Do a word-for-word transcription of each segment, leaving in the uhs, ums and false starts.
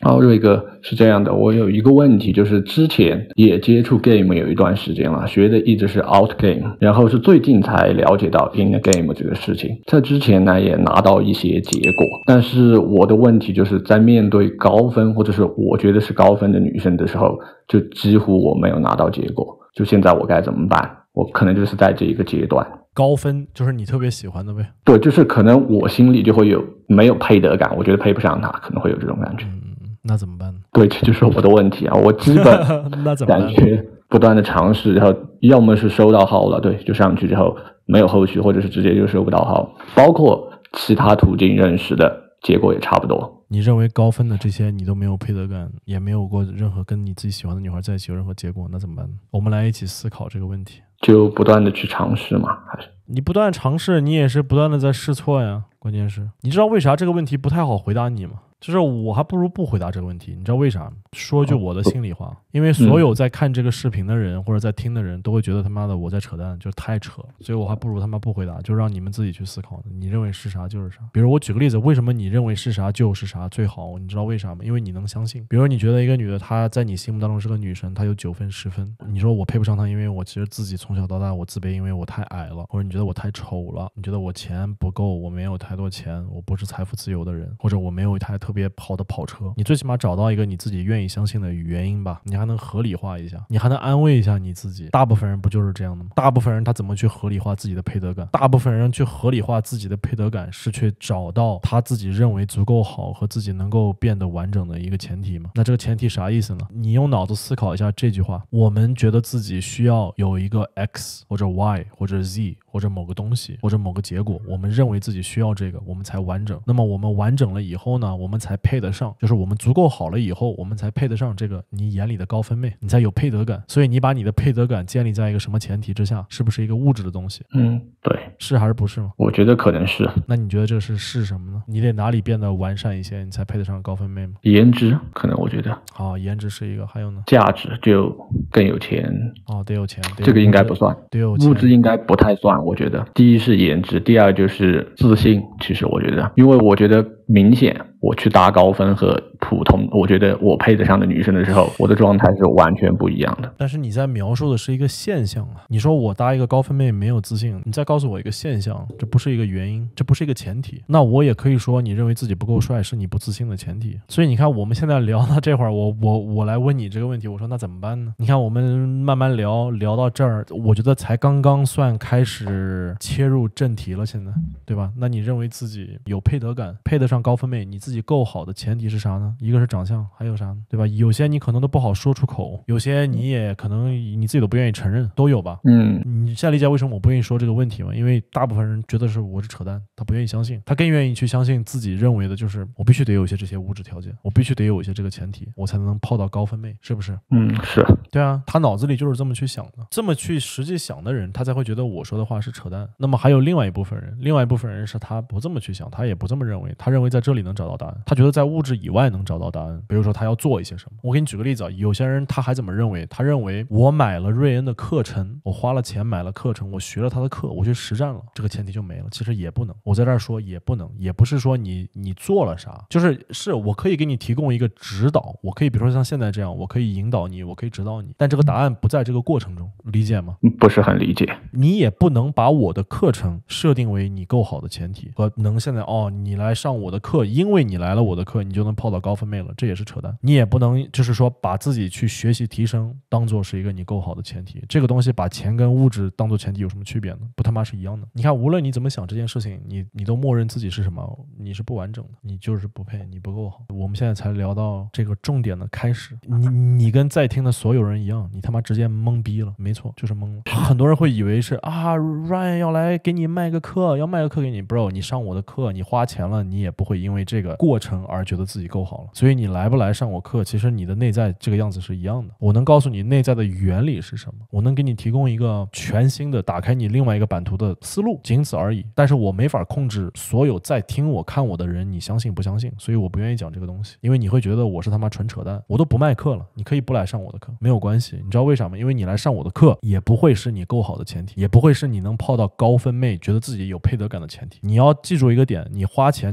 哦，瑞哥是这样的，我有一个问题，就是之前也接触 game 有一段时间了，学的一直是 out game， 然后是最近才了解到 in a game 这个事情。在之前呢也拿到一些结果，但是我的问题就是在面对高分或者是我觉得是高分的女生的时候，就几乎我没有拿到结果。就现在我该怎么办？我可能就是在这一个阶段。 高分就是你特别喜欢的呗？ 对，就是可能我心里就会有没有配得感，我觉得配不上她，可能会有这种感觉。 嗯，那怎么办呢？ 对，这就是我的问题啊！我基本感觉不断的尝试，然后要么是收到号了，对，就上去之后没有后续，或者是直接就收不到号，包括其他途径认识的结果也差不多。 你认为高分的这些你都没有配得感，也没有过任何跟你自己喜欢的女孩在一起有任何结果，那怎么办呢？我们来一起思考这个问题。 就不断的去尝试嘛，还是你不断尝试，你也是不断的在试错呀。关键是你知道为啥这个问题不太好回答你吗？就是我还不如不回答这个问题，你知道为啥吗？说句我的心里话，因为所有在看这个视频的人或者在听的人都会觉得他妈的我在扯淡，就是太扯，所以我还不如他妈不回答，就让你们自己去思考，你认为是啥就是啥。比如我举个例子，为什么你认为是啥就是啥最好？你知道为啥吗？因为你能相信。比如你觉得一个女的她在你心目当中是个女神，她有九分十分，你说我配不上她，因为我其实自己从小到大我自卑，因为我太矮了，或者你觉得我太丑了，你觉得我钱不够，我没有太多钱，我不是财富自由的人，或者我没有一台特别好的跑车，你最起码找到一个你自己愿意相信的原因吧，你还能合理化一下，你还能安慰一下你自己。大部分人不就是这样的吗？大部分人他怎么去合理化自己的配得感？大部分人去合理化自己的配得感是去找到他自己认为足够好和自己能够变得完整的一个前提嘛。那这个前提啥意思呢？你用脑子思考一下这句话，我们觉得自己需要有一个 X 或者 Y 或者 Z 或者某个东西或者某个结果，我们认为自己需要这个，我们才完整。那么我们完整了以后呢，我们才配得上，就是我们足够好了以后，我们才配得上这个你眼里的高分妹，你才有配得感。所以你把你的配得感建立在一个什么前提之下？是不是一个物质的东西？ 嗯，对， 是还是不是吗？ 我觉得可能是。 那你觉得这是是什么呢？你得哪里变得完善一些，你才配得上高分妹吗？ 颜值，可能我觉得。 好，颜值是一个，还有呢？ 价值就更有钱。 哦，得有钱， 这个应该不算。 得有钱， 物质应该不太算，我觉得。第一是颜值，第二就是自信。其实我觉得，因为我觉得明显我去打高分和普通我觉得我配得上的女生的时候，我的状态是完全不一样的。 但是你在描述的是一个现象啊，你说我搭一个高分妹没有自信，你再告诉我一个现象，这不是一个原因，这不是一个前提。那我也可以说你认为自己不够帅是你不自信的前提。所以你看我们现在聊到这会儿，我我我来问你这个问题，我说那怎么办呢？你看我们慢慢聊聊到这儿，我觉得才刚刚算开始切入正题了，现在对吧？那你认为自己有配得感，配得上高分妹，你自己够好的前提是啥呢？一个是长相，还有啥呢？对吧？有些你可能都不好说出口，有些你也可能你自己都不愿意承认，都有吧？ 嗯， 你现在理解为什么我不愿意说这个问题吗？因为大部分人觉得是我是扯淡，他不愿意相信，他更愿意去相信自己认为的就是我必须得有一些这些物质条件，我必须得有一些这个前提，我才能泡到高分妹，是不是？ 嗯，是。 对啊，他脑子里就是这么去想的，这么去实际想的人，他才会觉得我说的话是扯淡。那么还有另外一部分人，另外一部分人是他不这么去想，他也不这么认为，他认为在这里能找到答案，他觉得在物质以外能找到答案。比如说他要做一些什么，我给你举个例子啊，有些人他还怎么认为？他认为我买了瑞恩的课程，我花了钱买了课程，我学了他的课，我去实战了，这个前提就没了。其实也不能，我在这儿说也不能，也不是说你你做了啥，就是是我可以给你提供一个指导，我可以比如说像现在这样，我可以引导你，我可以指导你，但这个答案不在这个过程中，理解吗？ 不是很理解。 你也不能把我的课程设定为你够好的前提和能现在哦，你来上我的课，因为你来了我的课，你就能泡到高分妹了，这也是扯淡。你也不能就是说把自己去学习提升当做是一个你够好的前提，这个东西把钱跟物质当做前提有什么区别呢？不他妈是一样的。你看无论你怎么想这件事情，你你都默认自己是什么，你是不完整的，你就是不配，你不够好。我们现在才聊到这个重点的开始，你你跟在听的所有人一样，你他妈直接懵逼了，没错，就是懵了。很多人会以为是啊 Ryan 要来给你卖个课，要卖个课给你 bro， 你上我的课，你花钱了，你也不会因为这个过程而觉得自己够好了。所以你来不来上我课，其实你的内在这个样子是一样的。我能告诉你内在的原理是什么，我能给你提供一个全新的打开你另外一个版图的思路，仅此而已。但是我没法控制所有在听我看我的人，你相信不相信，所以我不愿意讲这个东西，因为你会觉得我是他妈纯扯淡。我都不卖课了，你可以不来上我的课，没有关系。你知道为啥吗？因为你来上我的课也不会是你够好的前提，也不会是你能泡到高分妹觉得自己有配得感的前提。你要记住一个点，你花钱去上任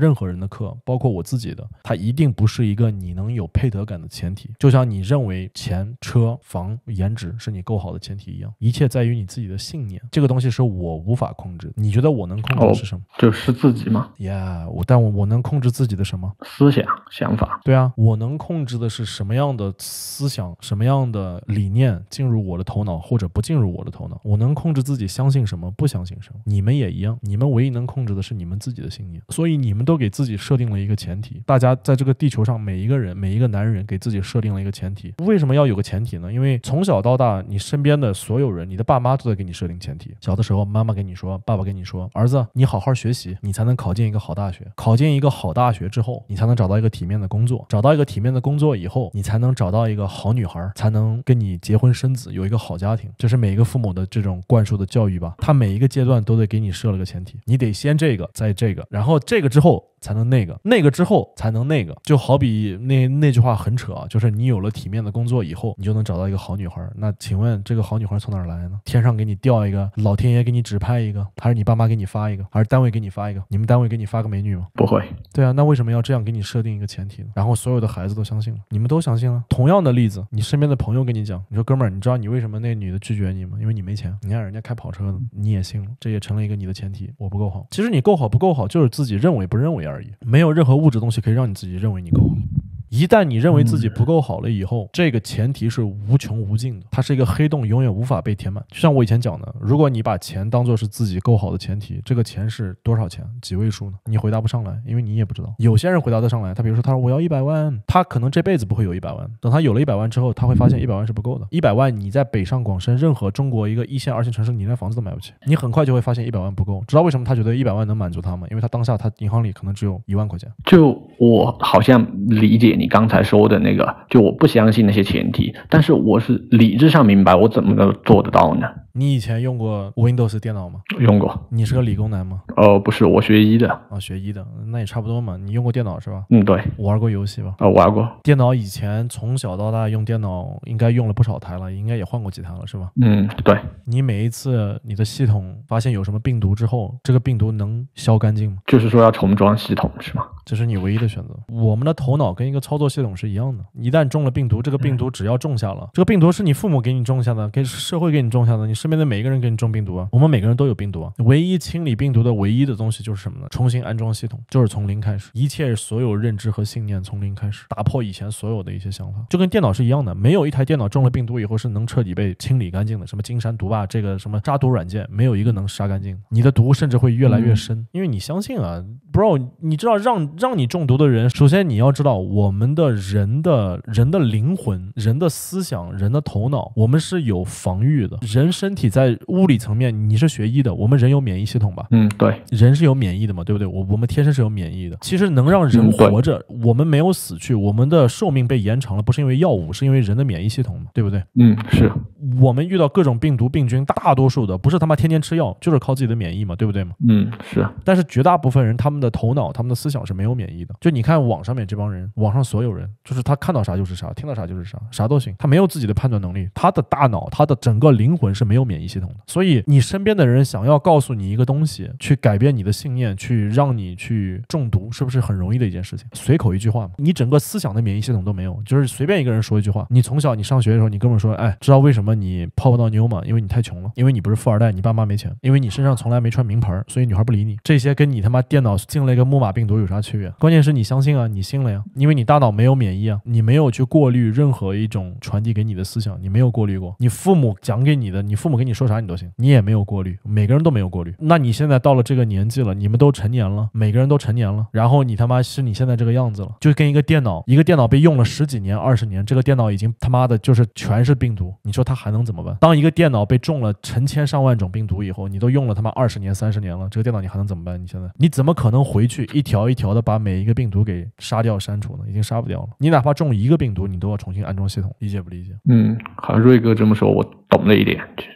任何人的课，包括我自己的，它一定不是一个你能有配得感的前提。就像你认为钱、车、房、颜值是你够好的前提一样，一切在于你自己的信念。这个东西是我无法控制。你觉得我能控制的是什么？ 哦、就是自己吗？ 呀、yeah, 我但我我能控制自己的什么？ 思想、想法。 对啊，我能控制的是什么样的思想、什么样的理念进入我的头脑，或者不进入我的头脑。我能控制自己相信什么，不相信什么。你们也一样，你们唯一能控制的是你们自己的信念。所以你们都给自己设定了一个前提。大家在这个地球上，每一个人、每一个男人给自己设定了一个前提。为什么要有个前提呢？因为从小到大，你身边的所有人，你的爸妈都在给你设定前提。小的时候，妈妈跟你说，爸爸跟你说，儿子，你好好学习，你才能考进一个好大学。考进一个好大学之后，你才能找到一个体面的工作。找到一个体面的工作以后，你才能找到一个好女孩，才能跟你结婚生子，有一个好家庭。这是每一个父母的这种灌输的教育吧。他每一个阶段都得给你设了个前提，你得先这个，再这个，然后这个之后才能那个，那个之后才能那个。就好比那那句话很扯啊，就是你有了体面的工作以后，你就能找到一个好女孩。那请问这个好女孩从哪儿来呢？天上给你掉一个，老天爷给你指派一个，还是你爸妈给你发一个，还是单位给你发一个？你们单位给你发个美女吗？ 不会。 对啊，那为什么要这样给你设定一个前提呢？然后所有的孩子都相信了，你们都相信了。同样的例子，你身边的朋友跟你讲，你说哥们儿，你知道你为什么那女的拒绝你吗？因为你没钱。你看人家开跑车的，你也信了，这也成了一个你的前提，我不够好。其实你够好不够好，就是自己认为不认为而已，没有任何物质东西可以让你自己认为你够好。一旦你认为自己不够好了以后，这个前提是无穷无尽的，它是一个黑洞，永远无法被填满。就像我以前讲的，如果你把钱当作是自己够好的前提，这个钱是多少钱？几位数呢？你回答不上来，因为你也不知道。有些人回答得上来，他比如说他说我要一百万，他可能这辈子不会有一百万，等他有了一百万之后，他会发现一百万是不够的。一百万你在北上广深任何中国一个一线二线城市，你连房子都买不起，你很快就会发现一百万不够。知道为什么他觉得一百万能满足他吗？因为他当下他银行里可能只有一万块钱。 就我好像理解你刚才说的那个，就我不相信那些前提，但是我是理智上明白，我怎么能做得到呢？ 你以前用过 Windows 电脑吗？ 用过。 你是个理工男吗？ 呃，不是，我学医的。 啊，学医的，那也差不多嘛。你用过电脑是吧？ 嗯，对。 玩过游戏吧？ 呃，玩过。 电脑以前从小到大用电脑，应该用了不少台了，应该也换过几台了是吧？ 嗯，对。 你每一次你的系统发现有什么病毒之后，这个病毒能消干净吗？ 就是说要重装系统是吗？ 这是你唯一的选择。我们的头脑跟一个操作系统是一样的，一旦中了病毒，这个病毒只要种下了，这个病毒是你父母给你种下的，给社会给你种下的，你身边的每一个人给你种病毒啊，我们每个人都有病毒啊。唯一清理病毒的唯一的东西就是什么呢？重新安装系统，就是从零开始，一切所有认知和信念从零开始，打破以前所有的一些想法，就跟电脑是一样的，没有一台电脑中了病毒以后是能彻底被清理干净的。什么金山毒霸，这个什么杀毒软件，没有一个能杀干净的。你的毒甚至会越来越深，嗯、因为你相信啊 ，bro， 你知道让让你中毒的人，首先你要知道，我们的人的人的灵魂、人的思想、人的头脑，我们是有防御的。人身体在物理层面，你是学医的，我们人有免疫系统吧？ 嗯，对， 人是有免疫的嘛，对不对？我我们天生是有免疫的。其实能让人活着，嗯、我们没有死去，我们的寿命被延长了，不是因为药物，是因为人的免疫系统嘛，对不对？ 嗯，是。 我们遇到各种病毒病菌，大多数的不是他妈天天吃药，就是靠自己的免疫嘛，对不对嘛？ 嗯，是。 但是绝大部分人，他们的头脑、他们的思想是没有免疫的。就你看网上面这帮人，网上所有人，就是他看到啥就是啥，听到啥就是啥，啥都行，他没有自己的判断能力，他的大脑、他的整个灵魂是没有免疫系统的。所以你身边的人想要告诉你一个东西，去改变你的信念，去让你去中毒，是不是很容易的一件事情？随口一句话嘛，你整个思想的免疫系统都没有，就是随便一个人说一句话。你从小你上学的时候，你哥们说，哎，知道为什么你泡不到妞吗？因为你太穷了，因为你不是富二代，你爸妈没钱，因为你身上从来没穿名牌，所以女孩不理你。这些跟你他妈电脑进了一个木马病毒有啥区别？关键是你相信啊，你信了呀，因为你大脑没有免疫啊，你没有去过滤任何一种传递给你的思想，你没有过滤过。你父母讲给你的，你父母跟你说啥你都信，你也没有过滤，每个人都没有过滤。那你现在到了这个年纪了，你们都成年了，每个人都成年了，然后你他妈是你现在这个样子了，就跟一个电脑，一个电脑被用了十几年、二十年，这个电脑已经他妈的就是全是病毒，你说它还能怎么办？当一个电脑被中了成千上万种病毒以后，你都用了他妈二十年、三十年了，这个电脑你还能怎么办？你现在你怎么可能回去一条一条的把每一个病毒给杀掉、删除呢？已经杀不掉了。你哪怕中一个病毒，你都要重新安装系统，理解不理解？ 嗯，好，瑞哥这么说，我懂了一点。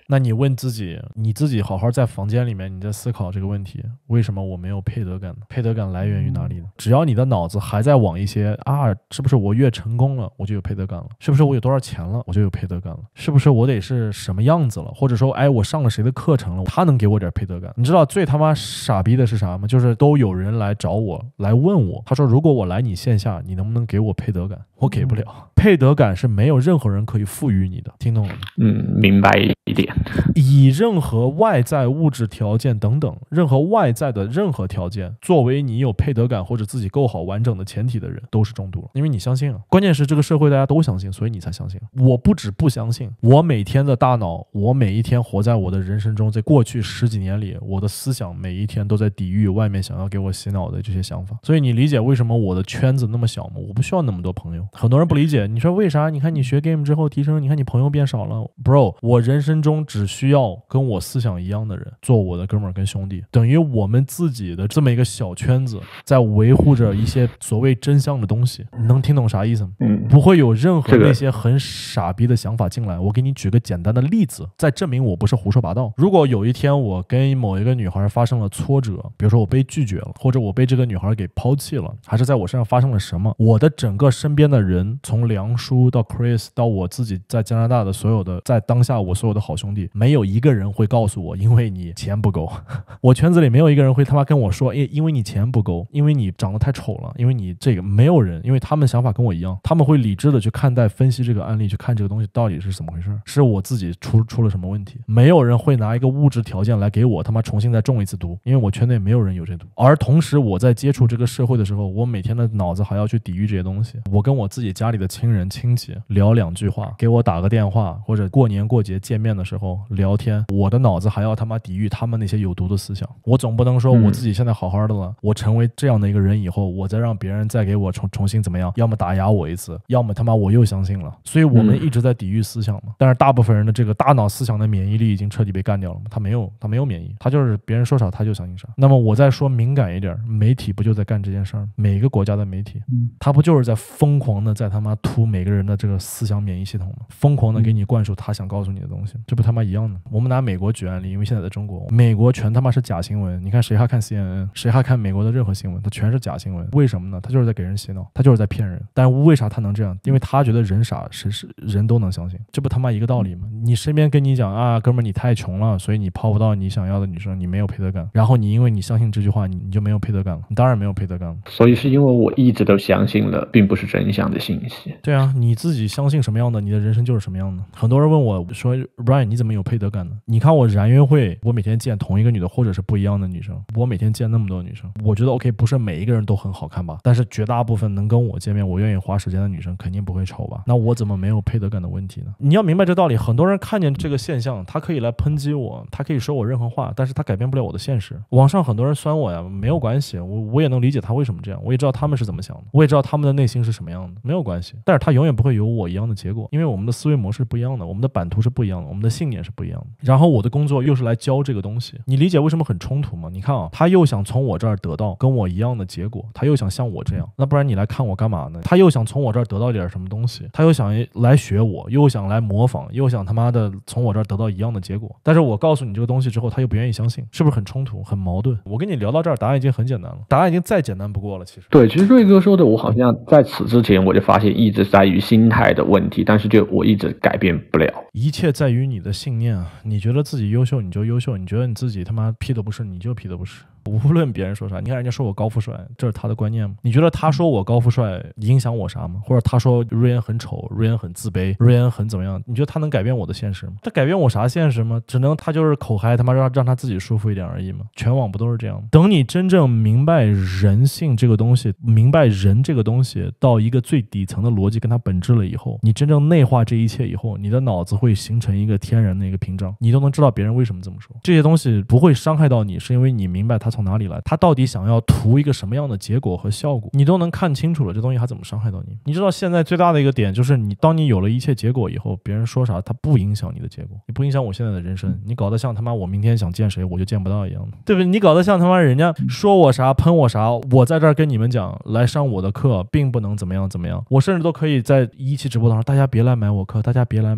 那你问自己，你自己好好在房间里面，你在思考这个问题，为什么我没有配得感呢？配得感来源于哪里呢？只要你的脑子还在往一些啊，是不是我越成功了我就有配得感了？是不是我有多少钱了我就有配得感了？是不是我得是什么样子了？或者说，哎，我上了谁的课程了，他能给我点配得感？你知道最他妈傻逼的是啥吗？就是都有人来找我来问我，他说如果我来你线下，你能不能给我配得感？我给不了。配得感是没有任何人可以赋予你的，听懂了吗？ 嗯，明白一点。 以任何外在物质条件等等，任何外在的任何条件作为你有配得感或者自己够好完整的前提的人，都是中毒了。因为你相信啊，关键是这个社会大家都相信，所以你才相信。我不止不相信，我每天的大脑，我每一天活在我的人生中，在过去十几年里，我的思想每一天都在抵御外面想要给我洗脑的这些想法。所以你理解为什么我的圈子那么小吗？我不需要那么多朋友。很多人不理解，你说为啥？你看你学 game 之后提升，你看你朋友变少了。Bro， 我人生中只需要跟我思想一样的人做我的哥们儿跟兄弟，等于我们自己的这么一个小圈子在维护着一些所谓真相的东西。你能听懂啥意思吗？ 嗯， 不会有任何那些很傻逼的想法进来。我给你举个简单的例子，再证明我不是胡说八道。如果有一天我跟某一个女孩发生了挫折，比如说我被拒绝了，或者我被这个女孩给抛弃了，还是在我身上发生了什么，我的整个身边的人，从梁叔到 Chris 到我自己在加拿大的所有的，在当下我所有的好兄弟，没有一个人会告诉我因为你钱不够。我圈子里没有一个人会他妈跟我说，诶，因为你钱不够，因为你长得太丑了，因为你这个，没有人，因为他们想法跟我一样，他们会理智的去看待分析这个案例，去看这个东西到底是怎么回事，是我自己出出了什么问题。没有人会拿一个物质条件来给我他妈重新再中一次毒，因为我圈内没有人有这毒。而同时我在接触这个社会的时候，我每天的脑子还要去抵御这些东西。我跟我自己家里的亲人亲戚聊两句话，给我打个电话，或者过年过节见面的时候聊天，我的脑子还要他妈抵御他们那些有毒的思想。我总不能说我自己现在好好的了，我成为这样的一个人以后，我再让别人再给我重重新怎么样，要么打压我一次，要么他妈我又相信了。所以我们一直在抵御思想嘛。但是大部分人的这个大脑思想的免疫力已经彻底被干掉了嘛，他没有他没有免疫，他就是别人说啥他就相信啥。那么我再说敏感一点，媒体不就在干这件事儿？每个国家的媒体，他不就是在疯狂的在他妈突每个人的这个思想免疫系统吗？疯狂的给你灌输他想告诉你的东西，这不他妈一样的？我们拿美国举案例，因为现在在中国，美国全他妈是假新闻。你看谁还看 C N N， 谁还看美国的任何新闻？它全是假新闻。为什么呢？他就是在给人洗脑，他就是在骗人。但为啥他能这样？因为他觉得人傻，谁是人都能相信，这不他妈一个道理吗？你身边跟你讲啊，哥们儿你太穷了，所以你泡不到你想要的女生，你没有配得感。然后你因为你相信这句话，你你就没有配得感了。你当然没有配得感了。 所以是因为我一直都相信了并不是真相的信息。 对啊，你自己相信什么样的，你的人生就是什么样的。很多人问我说 Ryan 你怎么有配得感呢？你看我燃约会，我每天见同一个女的或者是不一样的女生，我每天见那么多女生，我觉得 OK 不是每一个人都很好看吧，但是绝大部分能跟我见面我愿意花时间的女生肯定不会丑吧，那我怎么没有配得感的问题呢？你要明白这道理。很多人看见这个现象，他可以来抨击我，他可以说我任何话，但是他改变不了我的现实。网上很多人酸我呀，没有关系，我我也能理解他为什么这样，我也知道他们是怎么想的，我也知道他们的内心是什么样的，没有关系。但是他永远不会有我一样的结果，因为我们的思维模式不一样的，我们的版图是不一样的，我们的信念是不一样的。然后我的工作又是来教这个东西，你理解为什么很冲突吗？你看啊，他又想从我这儿得到跟我一样的结果，他又想像我这样，那不然你来看我干嘛呢？他又想从我这儿得到点什么东西，他又想来学我，又想来模仿，又想他妈的从我这儿得到一样的结果。但是我告诉你这个东西之后，他又不愿意相信，是不是很冲突很矛盾？我跟你聊到这儿，答案已经很简单了，答案已经再简单不过了。其实对，其实瑞哥说的，我好像在此之前我就发现一直在于心态的问题，但是就我一直改变不了。 一切在于你的信念啊！你觉得自己优秀你就优秀，你觉得你自己他妈屁都不是你就屁都不是。无论别人说啥，你看人家说我高富帅，这是他的观念吗？你觉得他说我高富帅影响我啥吗？或者他说瑞恩很丑，瑞恩很自卑，瑞恩很怎么样？你觉得他能改变我的现实吗？他改变我啥现实吗？只能他就是口嗨，他妈让让他自己舒服一点而已嘛。全网不都是这样？等你真正明白人性这个东西，明白人这个东西到一个最底层的逻辑跟它本质了以后，你真正内化这一切以后，你的脑子会形成一个天然的一个屏障，你都能知道别人为什么这么说。这些东西不会伤害到你，是因为你明白他从哪里来，他到底想要图一个什么样的结果和效果，你都能看清楚了，这东西还怎么伤害到你？你知道现在最大的一个点就是，你当你有了一切结果以后，别人说啥它不影响你的结果，你不影响我现在的人生，你搞得像他妈我明天想见谁我就见不到一样的，对不对？你搞得像他妈人家说我啥喷我啥，我在这儿跟你们讲，来上我的课并不能怎么样怎么样，我甚至都可以在一期直播当中，大家别来买我课，大家别来买，你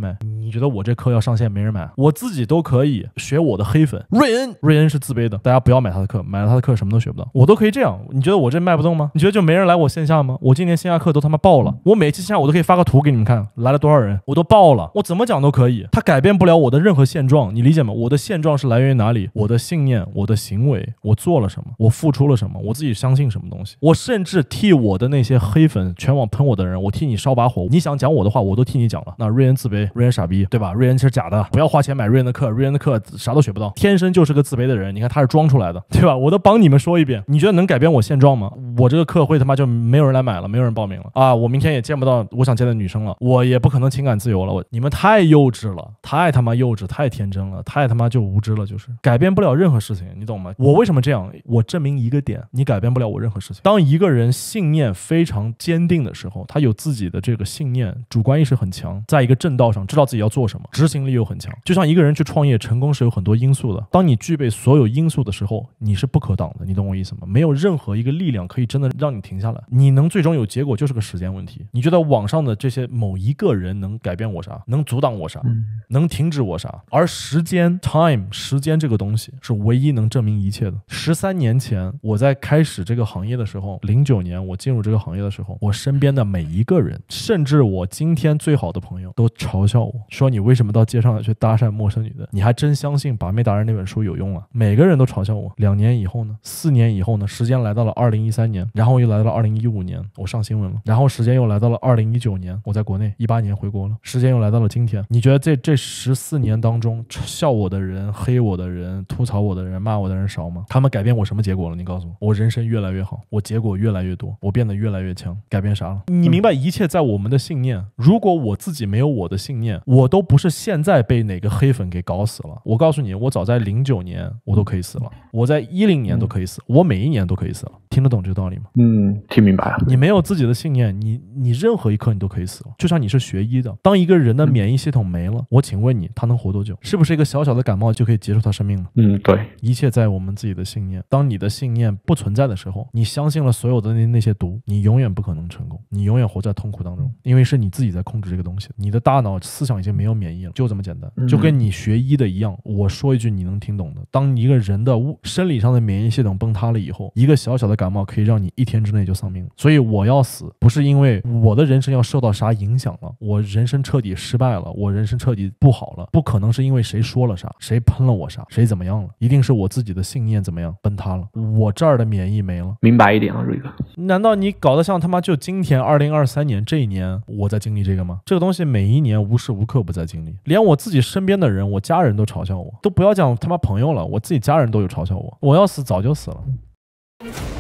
你觉得我这课要上线没人买，我自己都可以学我的黑粉瑞恩，瑞恩是自卑的，大家不要买他的课，买了他的课什么都学不到，我都可以这样。你觉得我这卖不动吗？你觉得就没人来我线下吗？我今年线下课都他妈爆了，我每期线下我都可以发个图给你们看，来了多少人，我都爆了，我怎么讲都可以。他改变不了我的任何现状，你理解吗？我的现状是来源于哪里？我的信念，我的行为，我做了什么，我付出了什么，我自己相信什么东西。我甚至替我的那些黑粉全网喷我的人，我替你烧把火，你想讲我的话我都替你讲了。那瑞恩自卑，瑞恩傻逼，对吧？瑞恩是假的，不要花钱买瑞恩的课，瑞恩的课啥都学不到，天生就是个自卑的人，你看他是装出来的，对吧？我都帮你们说一遍，你觉得能改变我现状吗？我这个课会他妈就没有人来买了，没有人报名了啊！我明天也见不到我想见的女生了，我也不可能情感自由了，我你们太幼稚了，太他妈幼稚，太天真了，太他妈就无知了，就是改变不了任何事情，你懂吗？我为什么这样？我证明一个点，你改变不了我任何事情。当一个人信念非常坚定的时候，他有自己的这个信念，主观意识很强，在一个正道上知道自己要做什么，执行力又很强。就像一个人去创业成功是有很多因素的，当你具备所有因素的时候，你是不可挡的，你懂我意思吗？没有任何一个力量可以真的让你停下来，你能最终有结果就是个时间问题。你觉得网上的这些某一个人能改变我啥？能阻挡我啥？能停止我啥？而时间 time 时间这个东西是唯一能证明一切的。十三年前我在开始这个行业的时候，零九年我进入这个行业的时候，我身边的每一个人，甚至我今天最好的朋友都嘲笑我说，你为什么到街上去搭讪陌生女的？你还真相信把妹达人那本书有用啊？每个人都嘲笑我。两年以后呢？四年以后呢？时间来到了二零一三年，然后又来到了二零一五年，我上新闻了，然后时间又来到了二零一九年，我在国内，一八年回国了，时间又来到了今天。你觉得这这十四年当中，笑我的人、黑我的人、吐槽我的人、骂我的人少吗？他们改变我什么结果了？你告诉我，我人生越来越好，我结果越来越多，我变得越来越强，改变啥了？你明白，一切在我们的信念。如果我自己没有我的信念，我都不是现在被哪个黑粉给搞死了。我告诉你，我早在零九年我都可以死了，我在一零年都可以死，我每一年都可以死了。听得懂这个道理吗？ 嗯，听明白了。 你没有自己的信念，你你任何一刻你都可以死了。就像你是学医的，当一个人的免疫系统没了，我请问你，他能活多久？是不是一个小小的感冒就可以结束他生命了？ 嗯，对， 一切在我们自己的信念。当你的信念不存在的时候，你相信了所有的那那些毒，你永远不可能成功，你永远活在痛苦当中，因为是你自己在控制这个东西，你的大脑思想已经没有免疫了，就这么简单。就跟你学医的一样，我说一句你能听懂的，当一个人的生理上的免疫系统崩塌了以后，一个小小的感冒可以让你一天之内就丧命了。所以我要死不是因为我的人生要受到啥影响了，我人生彻底失败了，我人生彻底不好了，不可能是因为谁说了啥，谁喷了我啥，谁怎么样了，一定是我自己的信念怎么样崩塌了，我这儿的免疫没了。 明白一点了，瑞哥。 难道你搞得像他妈就今天二零二三年这一年我在经历这个吗？这个东西每一年无时无刻不在经历，连我自己身边的人，我家人都嘲笑我，都不要讲他妈朋友了，我自己家人都有嘲笑我，我要死早就死了。